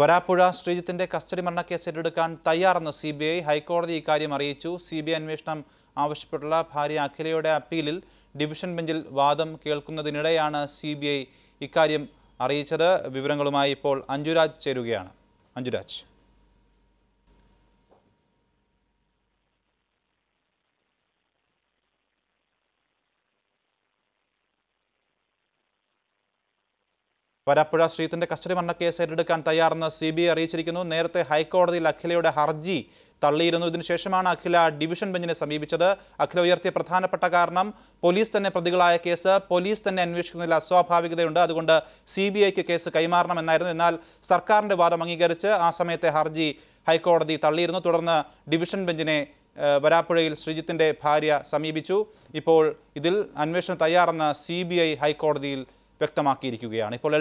വരാപ്പുഴ ശ്രീജിത്തിന്റെ കസ്റ്റഡി മരണക്കേസ് ഏറ്റെടുക്കാൻ തയ്യാറെന്ന് CBI ഹൈക്കോടതി ഇക്കാര്യം അറിയിച്ചു. CBI അന്വേഷണം ആവശ്യപ്പെട്ടുള്ള ഭാര്യ അഖിലയുടെ അപ്പീലിൽ ഡിവിഷൻ ബെഞ്ചിൽ വാദം കേൾക്കുന്നതിനിടെയാണ് CBI ഇക്കാര്യം അറിയിച്ചത്. വിവരങ്ങളുമായി ഇപ്പോൾ അഞ്ജുരാജ് ചേരുകയാണ്. അഞ്ജുരാജ്, വരാപ്പുഴ ശ്രീജിത്തിന്റെ കസ്റ്റഡി മരണക്കേസ് ഏറ്റെടുക്കാൻ തയ്യാറെന്ന് CBI അറിയിച്ചിരിക്കുന്നു. നേരത്തെ ഹൈക്കോടതിയിൽ അഖിലയുടെ ഹർജി തള്ളിയിരുന്നു. ഇതിനുശേഷമാണ് അഖില ഡിവിഷൻ ബെഞ്ചിനെ സമീപിച്ചത്. അഖില ഉയർത്തിയ പ്രധാനപ്പെട്ട കാരണം പോലീസ് തന്നെ പ്രതികളായ കേസ് പോലീസ് തന്നെ അന്വേഷിക്കുന്നതിൽ അസ്വാഭാവികതയുണ്ട്, അതുകൊണ്ട് CBIക്ക് കേസ് കൈമാറണമെന്നായിരുന്നു. എന്നാൽ സർക്കാരിന്റെ വാദം അംഗീകരിച്ച് ആ സമയത്തെ ഹർജി ഹൈക്കോടതി തള്ളിയിരുന്നു. തുടർന്ന് ഡിവിഷൻ ബെഞ്ചിനെ വരാപ്പുഴയിൽ ശ്രീജിത്തിന്റെ ഭാര്യ സമീപിച്ചു. ഇപ്പോൾ ഇതിൽ അന്വേഷണം തയ്യാറെന്ന് CBI ഹൈക്കോടതിയിൽ വ്യക്തമാക്കിയിരിക്കുകയാണ്. ഇപ്പോൾ